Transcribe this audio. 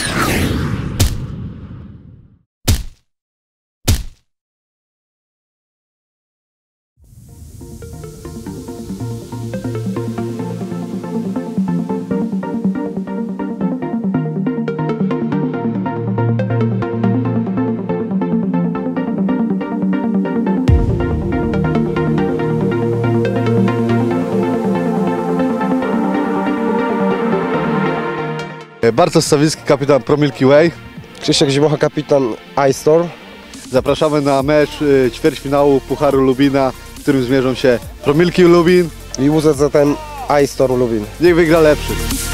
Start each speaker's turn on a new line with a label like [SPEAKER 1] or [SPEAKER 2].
[SPEAKER 1] Bartosz Sawicki, kapitan Pro Milky Way.
[SPEAKER 2] Krzysiek Zimocha, kapitan iStore.
[SPEAKER 1] Zapraszamy na mecz ćwierćfinału Pucharu Lubina, w którym zmierzą się Pro Milky Lubin
[SPEAKER 2] i WZZN iStore Lubin.
[SPEAKER 1] Niech wygra lepszy.